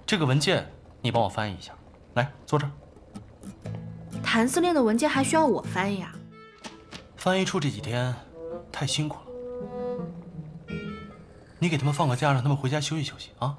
这个文件你帮我翻译一下，来坐这儿。 谭司令的文件还需要我翻译啊？ 翻译处这几天太辛苦了，你给他们放个假，让他们回家休息休息啊。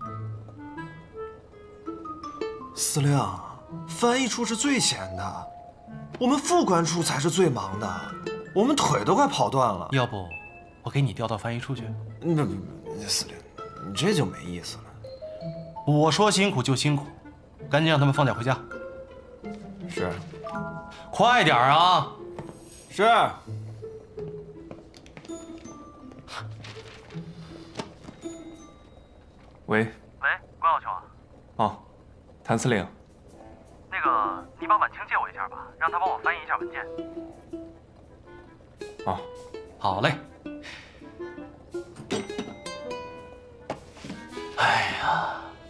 司令，翻译处是最闲的，我们副官处才是最忙的，我们腿都快跑断了。 要不我给你调到翻译处去？ 不，司令，你这就没意思了。 我说辛苦就辛苦，赶紧让他们放假回家。 是， 快点啊！ 是。 喂， 关小秋啊。 哦，谭司令。 那个，你把婉清借我一下吧，让他帮我翻译一下文件。 哦， 好嘞。哎呀。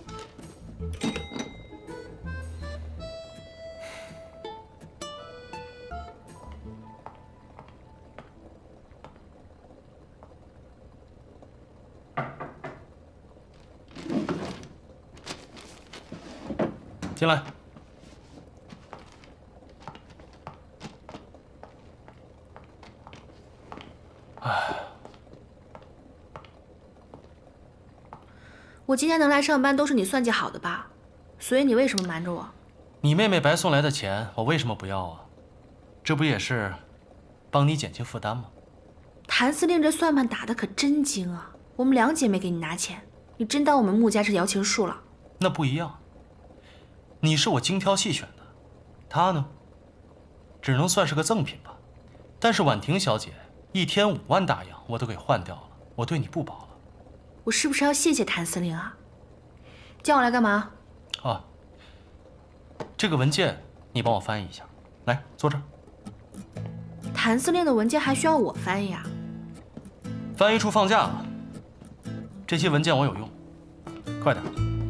进来。 我今天能来上班都是你算计好的吧？所以你为什么瞒着我？ 你妹妹白送来的钱，我为什么不要啊？这不也是帮你减轻负担吗？ 谭司令这算盘打得可真精啊！我们两姐妹给你拿钱，你真当我们穆家是摇钱树了？ 那不一样。你是我精挑细选的，她呢，只能算是个赠品吧。但是婉婷小姐1天5万大洋，我都给换掉了，我对你不薄了。 我是不是要谢谢谭司令啊？叫我来干嘛？ 啊，这个文件你帮我翻译一下，来坐这儿。 谭司令的文件还需要我翻译啊？ 翻译处放假了，这些文件我有用，快点。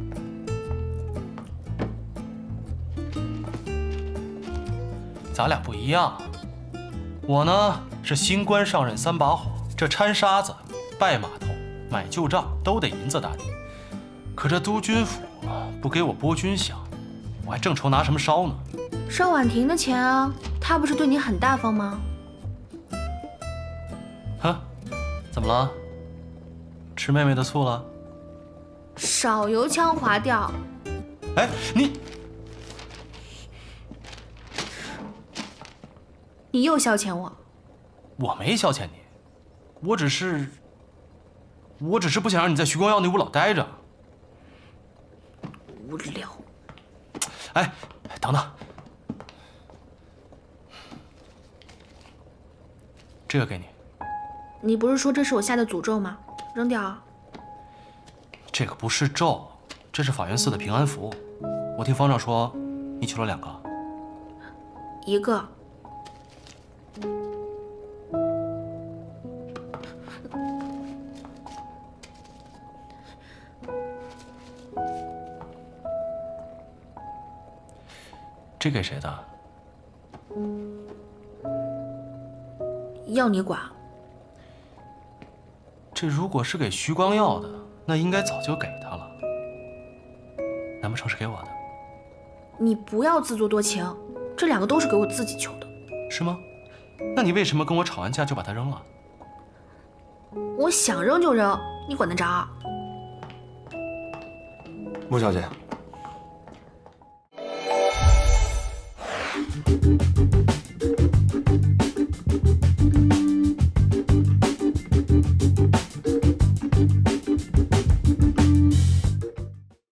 咱俩不一样，我呢是新官上任3把火，这掺沙子、拜码头、买旧账都得银子打理。可这督军府不给我拨军饷，我还正愁拿什么烧呢。 烧婉婷的钱啊，她不是对你很大方吗？ 哼，怎么了？吃妹妹的醋了？ 少油腔滑调。 哎， 你又消遣我？ 我没消遣你，我只是不想让你在徐光耀那屋老待着。 无聊。 哎，等等，这个给你。 你不是说这是我下的诅咒吗？扔掉啊！ 这个不是咒，这是法源寺的平安符。我听方丈说，你求了2个。 1个。 这给谁的？ 要你管。 这如果是给徐光耀的，那应该早就给他了。难不成是给我的？ 你不要自作多情，这2个都是给我自己求的。 是吗？那你为什么跟我吵完架就把它扔了？ 我想扔就扔，你管得着？ 穆小姐。